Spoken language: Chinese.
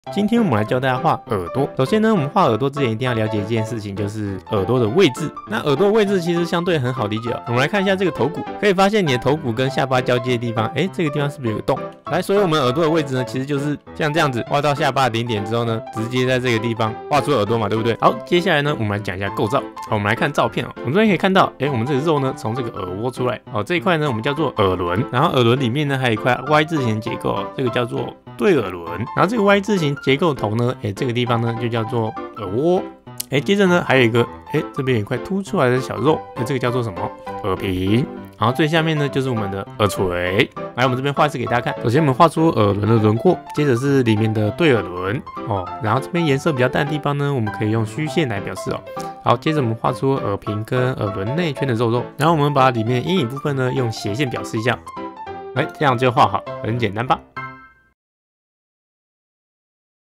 今天我们来教大家画耳朵。首先呢，我们画耳朵之前一定要了解一件事情，就是耳朵的位置。那耳朵的位置其实相对很好理解哦。我们来看一下这个头骨，可以发现你的头骨跟下巴交接的地方，这个地方是不是有个洞？来，所以我们耳朵的位置呢，其实就是像这样子，画到下巴的顶点之后呢，直接在这个地方画出耳朵嘛，对不对？好，接下来呢，我们来讲一下构造。好，我们来看照片哦。我们这边可以看到，我们这个肉呢，从这个耳窝出来，这一块呢，我们叫做耳轮，然后耳轮里面呢，还有一块 Y 字形结构，这个叫做对耳轮，然后这个 Y 字形结构头呢，这个地方呢就叫做耳窝，接着呢还有一个，这边有一块凸出来的小肉，这个叫做什么？耳屏。然后最下面呢就是我们的耳垂。来，我们这边画一次给大家看。首先我们画出耳轮的轮廓，接着是里面的对耳轮然后这边颜色比较淡的地方呢，我们可以用虚线来表示好，接着我们画出耳屏跟耳轮内圈的肉肉，然后我们把里面的阴影部分呢用斜线表示一下。这样就画好，很简单吧？